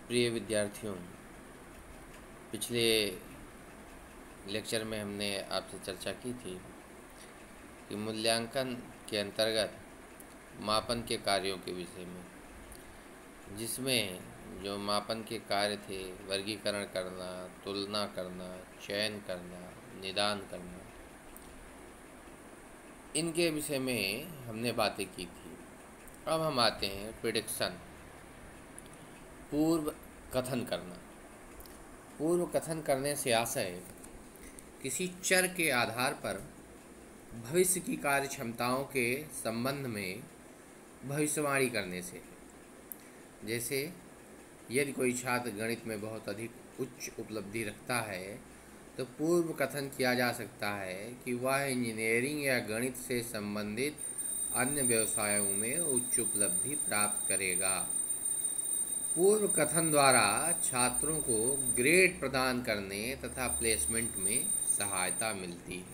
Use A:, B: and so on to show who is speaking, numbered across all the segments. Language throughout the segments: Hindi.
A: प्रिय विद्यार्थियों, पिछले लेक्चर में हमने आपसे चर्चा की थी कि मूल्यांकन के अंतर्गत मापन के कार्यों के विषय में, जिसमें जो मापन के कार्य थे वर्गीकरण करना, तुलना करना, चयन करना, निदान करना, इनके विषय में हमने बातें की थी। अब हम आते हैं प्रिडिक्शन, पूर्व कथन करना। पूर्व कथन करने से आशय किसी चर के आधार पर भविष्य की कार्य क्षमताओं के संबंध में भविष्यवाणी करने से। जैसे यदि कोई छात्र गणित में बहुत अधिक उच्च उपलब्धि रखता है तो पूर्व कथन किया जा सकता है कि वह इंजीनियरिंग या गणित से संबंधित अन्य व्यवसायों में उच्च उपलब्धि प्राप्त करेगा। पूर्व कथन द्वारा छात्रों को ग्रेड प्रदान करने तथा प्लेसमेंट में सहायता मिलती है।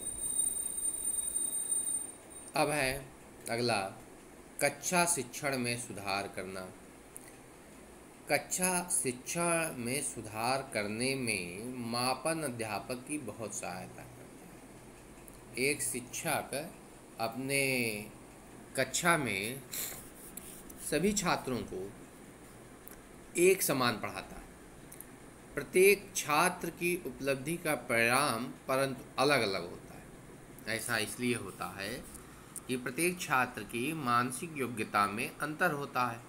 A: अब है अगला, कक्षा शिक्षण में सुधार करना। कक्षा शिक्षण में सुधार करने में मापन अध्यापक की बहुत सहायता करता है। एक शिक्षक अपने कक्षा में सभी छात्रों को एक समान पढ़ाता है। प्रत्येक छात्र की उपलब्धि का परिणाम परंतु अलग अलग होता है। ऐसा इसलिए होता है कि प्रत्येक छात्र की मानसिक योग्यता में अंतर होता है।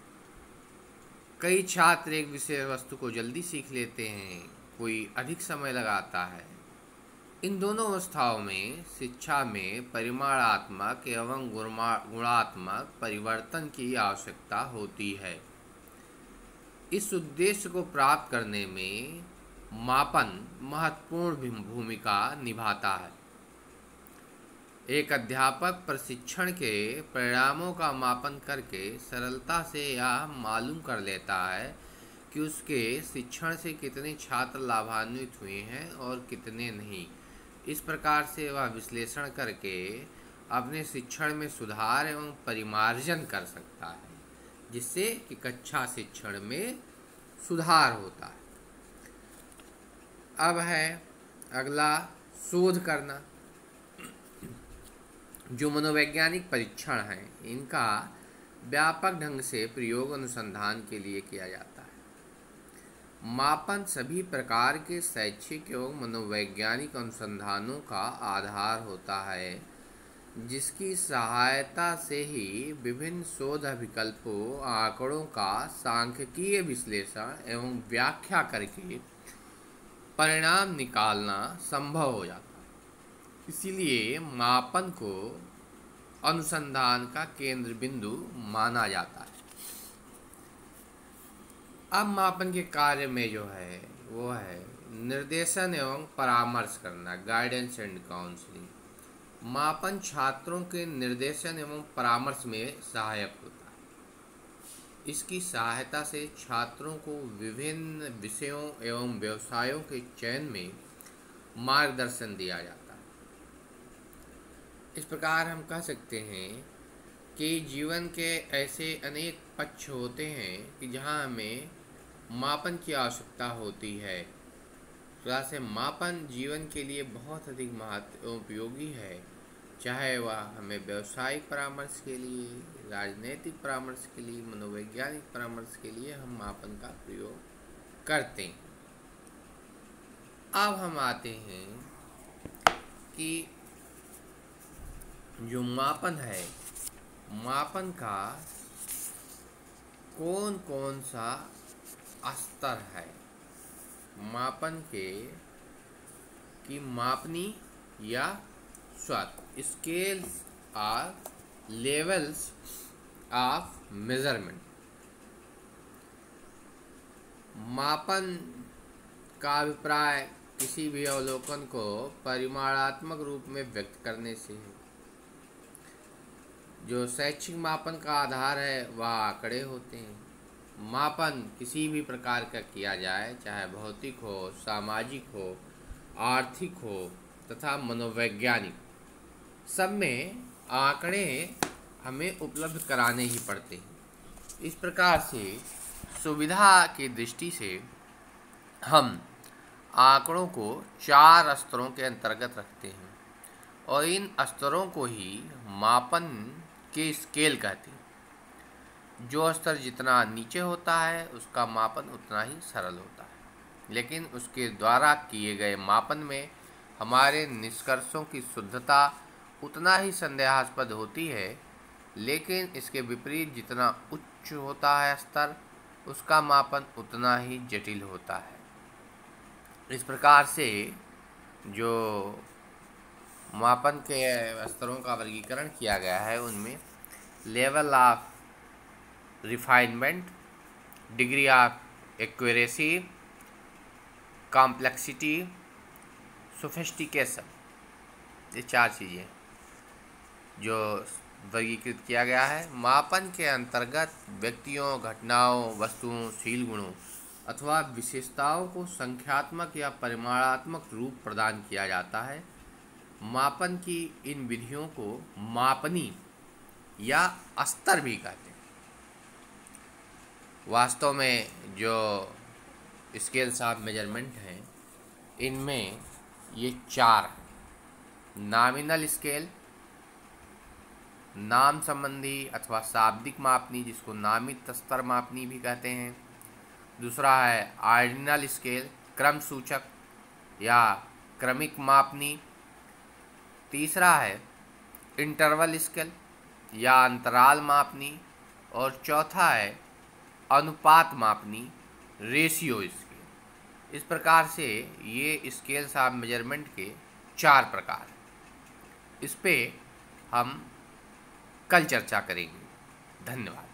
A: कई छात्र एक विषय वस्तु को जल्दी सीख लेते हैं, कोई अधिक समय लगाता है। इन दोनों अवस्थाओं में शिक्षा में परिमाणात्मक एवं गुणात्मक परिवर्तन की आवश्यकता होती है। इस उद्देश्य को प्राप्त करने में मापन महत्वपूर्ण भूमिका निभाता है। एक अध्यापक प्रशिक्षण के परिणामों का मापन करके सरलता से यह मालूम कर लेता है कि उसके शिक्षण से कितने छात्र लाभान्वित हुए हैं और कितने नहीं। इस प्रकार से वह विश्लेषण करके अपने शिक्षण में सुधार एवं परिमार्जन कर सकता है, जिससे कि कक्षा शिक्षण में सुधार होता है। अब है अगला, शोध करना। जो मनोवैज्ञानिक परीक्षण हैं, इनका व्यापक ढंग से प्रयोग अनुसंधान के लिए किया जाता है। मापन सभी प्रकार के शैक्षिक एवं मनोवैज्ञानिक अनुसंधानों का आधार होता है, जिसकी सहायता से ही विभिन्न शोध विकल्पों, आंकड़ों का सांख्यिकीय विश्लेषण एवं व्याख्या करके परिणाम निकालना संभव हो जाता है। इसीलिए मापन को अनुसंधान का केंद्र बिंदु माना जाता है। अब मापन के कार्य में जो है वो है निर्देशन एवं परामर्श करना, गाइडेंस एंड काउंसलिंग। मापन छात्रों के निर्देशन एवं परामर्श में सहायक होता है। इसकी सहायता से छात्रों को विभिन्न विषयों एवं व्यवसायों के चयन में मार्गदर्शन दिया जाता है। इस प्रकार हम कह सकते हैं कि जीवन के ऐसे अनेक पक्ष होते हैं कि जहां हमें मापन की आवश्यकता होती है। प्रकार से मापन जीवन के लिए बहुत अधिक महत्व उपयोगी है, चाहे वह हमें व्यावसायिक परामर्श के लिए, राजनीतिक परामर्श के लिए, मनोवैज्ञानिक परामर्श के लिए हम मापन का प्रयोग करते हैं। अब हम आते हैं कि जो मापन है, मापन का कौन कौन सा स्तर है। मापन के की मापनी या स्तर, scales or levels of measurement. मापन का अभिप्राय किसी भी अवलोकन को परिमाणात्मक रूप में व्यक्त करने से है। जो शैक्षिक मापन का आधार है वह आंकड़े होते हैं। मापन किसी भी प्रकार का किया जाए, चाहे भौतिक हो, सामाजिक हो, आर्थिक हो तथा मनोवैज्ञानिक, सब में आंकड़े हमें उपलब्ध कराने ही पड़ते हैं। इस प्रकार से सुविधा की दृष्टि से हम आंकड़ों को 4 स्तरों के अंतर्गत रखते हैं और इन स्तरों को ही मापन के स्केल कहते हैं। जो स्तर जितना नीचे होता है उसका मापन उतना ही सरल होता है, लेकिन उसके द्वारा किए गए मापन में हमारे निष्कर्षों की शुद्धता उतना ही संदेहास्पद होती है, लेकिन इसके विपरीत जितना उच्च होता है स्तर, उसका मापन उतना ही जटिल होता है। इस प्रकार से जो मापन के स्तरों का वर्गीकरण किया गया है उनमें level of refinement, degree of accuracy, complexity, sophistication, ये 4 चीज़ें जो वर्गीकृत किया गया है। मापन के अंतर्गत व्यक्तियों, घटनाओं, वस्तुओं, शील गुणों अथवा विशेषताओं को संख्यात्मक या परिमाणात्मक रूप प्रदान किया जाता है। मापन की इन विधियों को मापनी या स्तर भी कहते हैं। वास्तव में जो स्केल्स ऑफ मेजरमेंट हैं इनमें ये 4 हैं। नॉमिनल स्केल, नाम संबंधी अथवा शाब्दिक मापनी जिसको नामित स्तर मापनी भी कहते हैं। दूसरा है ऑर्डिनल स्केल, क्रम सूचक या क्रमिक मापनी। तीसरा है इंटरवल स्केल या अंतराल मापनी। और चौथा है अनुपात मापनी, रेशियो स्केल। इस प्रकार से ये स्केल्स ऑफ मेजरमेंट के 4 प्रकार हैं। इस पे हम कल चर्चा करेंगे। धन्यवाद।